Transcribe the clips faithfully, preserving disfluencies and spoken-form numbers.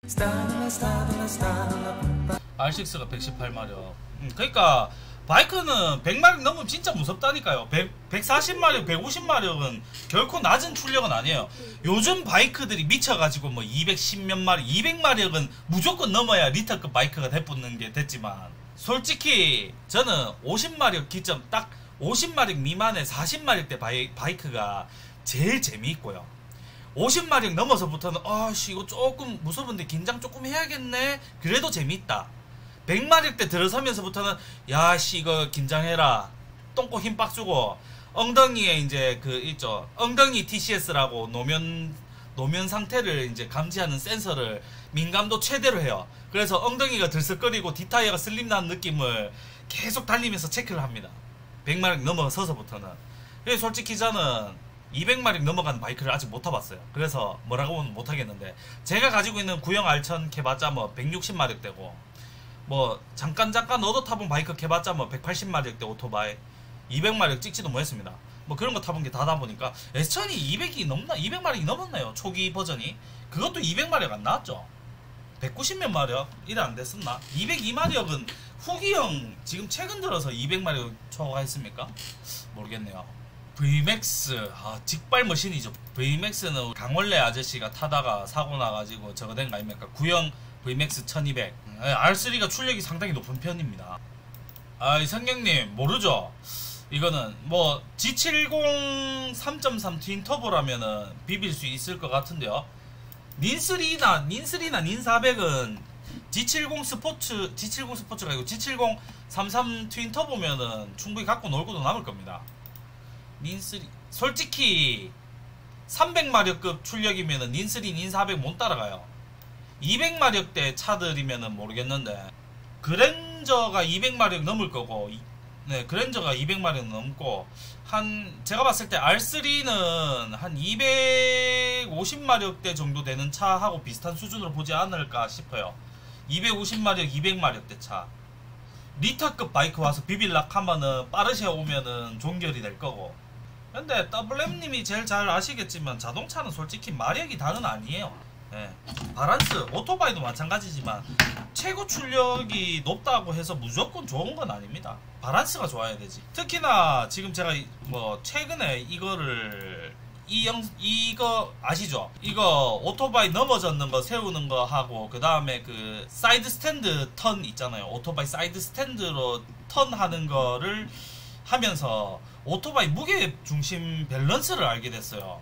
알식스가 백십팔 마력. 음, 그러니까 바이크는 백 마력 넘으면 진짜 무섭다니까요. 백, 백사십 마력, 백오십 마력은 결코 낮은 출력은 아니에요. 요즘 바이크들이 미쳐가지고 뭐 이백십 몇 마력, 이백 마력은 무조건 넘어야 리터급 바이크가 대붙는 게 됐지만, 솔직히 저는 오십 마력 기점, 딱 오십 마력 미만의 사십 마력대 바이, 바이크가 제일 재미있고요. 오십 마력 넘어서부터는 아씨 이거 조금 무서운데 긴장 조금 해야겠네, 그래도 재밌다. 백 마력대 들어서면서부터는 야씨 이거 긴장해라, 똥꼬 힘 빡 주고, 엉덩이에 이제 그 있죠, 엉덩이 티씨에스라고 노면 노면 상태를 이제 감지하는 센서를 민감도 최대로 해요. 그래서 엉덩이가 들썩거리고 뒷타이어가 슬림 나는 느낌을 계속 달리면서 체크를 합니다. 백 마력 넘어서서부터는. 그래서 솔직히 저는 이백 마력 넘어가는 바이크를 아직 못 타봤어요. 그래서 뭐라고는 못하겠는데, 제가 가지고 있는 구형 알천 캐봤자 뭐 백육십 마력대고, 뭐 잠깐 잠깐 얻어 타본 바이크 캐봤자 뭐 백팔십 마력대 오토바이, 이백 마력 찍지도 못했습니다. 뭐 그런 거 타본 게 다다 보니까 에스천이 이백이 넘나, 이백 마력이 넘었나요? 초기 버전이. 그것도 이백 마력 안 나왔죠. 백구십 몇 마력 이래 안 됐었나? 이백이 마력은 후기형 지금 최근 들어서 이백 마력 초과했습니까? 모르겠네요. 브이맥스, 아, 직발 머신이죠. 브이맥스는 강원래 아저씨가 타다가 사고 나가지고 저거 된 거 아닙니까? 구형 브이맥스 천이백. 알쓰리가 출력이 상당히 높은 편입니다. 아, 이 성경님 모르죠? 이거는 뭐 지 칠십 삼 점 삼 트윈터보라면은 비빌 수 있을 것 같은데요. 닌쓰리나 닌쓰리나 닌사백은 지 칠십 스포츠, 지 칠십 스포츠가 아니고 지 칠십 삼십삼 트윈터보면은 충분히 갖고 놀고도 남을 겁니다. 닌쓰리 솔직히 삼백 마력급 출력이면은 닌쓰리, 닌사백 못 따라가요. 이백 마력대 차들이면은 모르겠는데, 그랜저가 이백 마력 넘을 거고, 네, 그랜저가 이백 마력 넘고, 한 제가 봤을 때 알쓰리는 한 이백오십 마력대 정도 되는 차하고 비슷한 수준으로 보지 않을까 싶어요. 이백오십 마력, 이백 마력대 차. 리터급 바이크 와서 비빌락 하면은 빠르셔 오면은 종결이 될 거고. 근데 더블엠님이 제일 잘 아시겠지만 자동차는 솔직히 마력이 다는 아니에요. 예. 바란스, 오토바이도 마찬가지지만 최고 출력이 높다고 해서 무조건 좋은 건 아닙니다. 바란스가 좋아야 되지. 특히나 지금 제가 뭐 최근에 이거를 이 영, 이거 아시죠? 이거 오토바이 넘어졌는 거 세우는 거 하고, 그 다음에 그 사이드 스탠드 턴 있잖아요. 오토바이 사이드 스탠드로 턴 하는 거를 하면서 오토바이 무게 중심 밸런스를 알게 됐어요.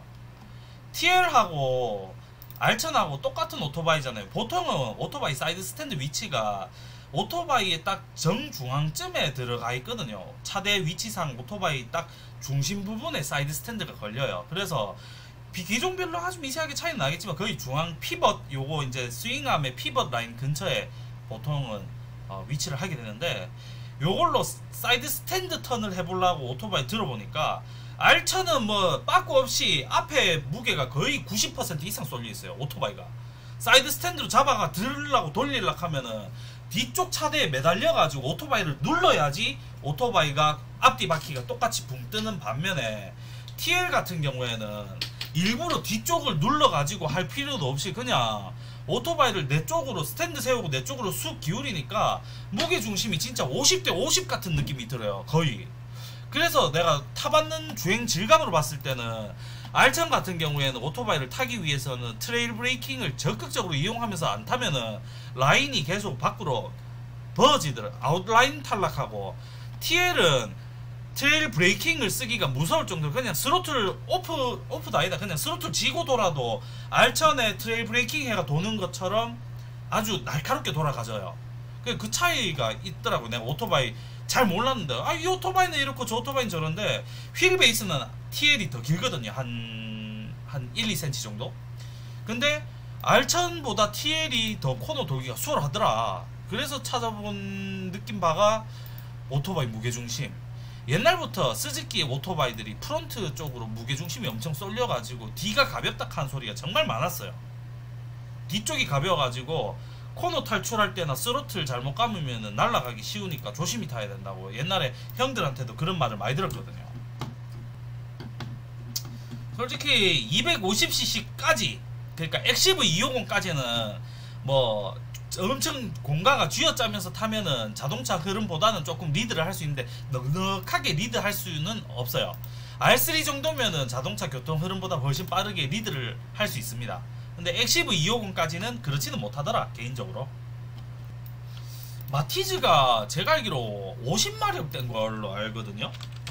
티엘하고 알천하고 똑같은 오토바이잖아요. 보통은 오토바이 사이드 스탠드 위치가 오토바이의 딱 정중앙쯤에 들어가 있거든요. 차대 위치상 오토바이 딱 중심 부분에 사이드 스탠드가 걸려요. 그래서 기종별로 아주 미세하게 차이는 나겠지만 거의 중앙 피벗, 요거 이제 스윙암의 피벗 라인 근처에 보통은 어, 위치를 하게 되는데, 요걸로 사이드 스탠드 턴을 해보려고 오토바이 들어보니까 알천은 뭐 빠꾸 없이 앞에 무게가 거의 구십 퍼센트 이상 쏠려 있어요. 오토바이가 사이드 스탠드로 잡아가 들으려고 돌리려고 하면은 뒤쪽 차대에 매달려 가지고 오토바이를 눌러야지 오토바이가 앞뒤 바퀴가 똑같이 붕 뜨는 반면에, 티엘 같은 경우에는 일부러 뒤쪽을 눌러 가지고 할 필요도 없이 그냥 오토바이를 내 쪽으로 스탠드 세우고 내 쪽으로 쑥 기울이니까 무게중심이 진짜 오십 대 오십 같은 느낌이 들어요. 거의. 그래서 내가 타봤는 주행 질감으로 봤을 때는 알천 같은 경우에는 오토바이를 타기 위해서는 트레일 브레이킹을 적극적으로 이용하면서 안 타면은 라인이 계속 밖으로 벌어지더라. 아웃라인 탈락하고, 티엘은 트레일 브레이킹을 쓰기가 무서울 정도로 그냥 스로틀 오프, 오프도 아니다. 그냥 스로틀 지고 돌아도 알천에 트레일 브레이킹 해가 도는 것처럼 아주 날카롭게 돌아가져요. 그 차이가 있더라고. 내가 오토바이 잘 몰랐는데, 아, 이 오토바이는 이렇고 저 오토바이는 저런데, 휠 베이스는 티엘이 더 길거든요. 한, 한 일, 이 센티미터 정도? 근데 알천보다 티엘이 더 코너 돌기가 수월하더라. 그래서 찾아본 느낌 바가 오토바이 무게중심. 옛날부터 스즈키 오토바이들이 프론트 쪽으로 무게중심이 엄청 쏠려가지고 뒤가 가볍다 한 소리가 정말 많았어요. 뒤쪽이 가벼워가지고 코너 탈출할 때나 스로틀 잘못 감으면 날아가기 쉬우니까 조심히 타야 된다고 옛날에 형들한테도 그런 말을 많이 들었거든요. 솔직히 이백오십 씨씨까지, 그러니까 엑시브 이백오십까지는 뭐 엄청 공간가 쥐어짜면서 타면은 자동차 흐름보다는 조금 리드를 할 수 있는데 넉넉하게 리드할 수는 없어요. 알 쓰리 정도면은 자동차 교통 흐름보다 훨씬 빠르게 리드를 할 수 있습니다. 근데 엑시브 이백오십까지는 그렇지는 못하더라 개인적으로. 마티즈가 제가 알기로 오십 마력 된 걸로 알거든요.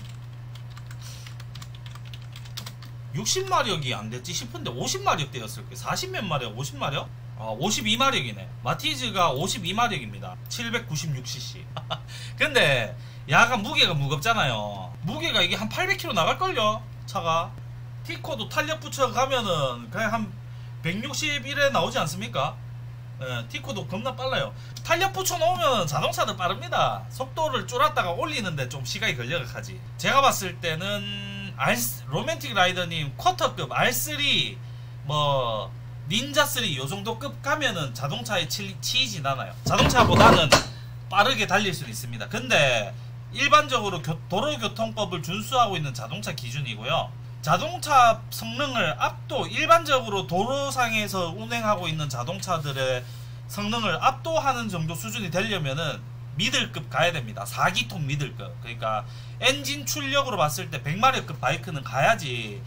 육십 마력이 안 됐지 싶은데 오십 마력 되었을 거예요. 사십 몇 마력, 오십 마력? 아, 오십이 마력이네. 마티즈가 오십이 마력입니다. 칠백구십육 씨씨. 근데 야가 무게가 무겁잖아요. 무게가 이게 한 팔백 킬로미터 나갈걸요? 차가. 티코도 탄력 붙여가면은 그냥 한 백육십일에 나오지 않습니까? 예, 티코도 겁나 빨라요. 탄력 붙여놓으면 자동차들 빠릅니다. 속도를 줄였다가 올리는데 좀 시간이 걸려가지. 제가 봤을 때는 R, 로맨틱 라이더님 쿼터급 알 쓰리 뭐 닌자 쓰리 요정도 급 가면은 자동차에 치, 치이진 않아요. 자동차보다는 빠르게 달릴 수는 있습니다. 근데 일반적으로 교, 도로교통법을 준수하고 있는 자동차 기준이고요. 자동차 성능을 압도, 일반적으로 도로상에서 운행하고 있는 자동차들의 성능을 압도하는 정도 수준이 되려면은 미들급 가야 됩니다. 사 기통 미들급. 그러니까 엔진 출력으로 봤을 때 백 마력급 바이크는 가야지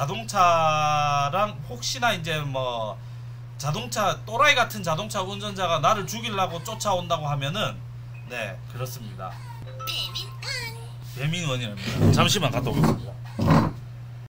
자동차랑 혹시나 이제 뭐 자동차 또라이 같은 자동차 운전자가 나를 죽이려고 쫓아온다고 하면은 네 그렇습니다. 배민원이랍니다. 잠시만 갔다 오겠습니다.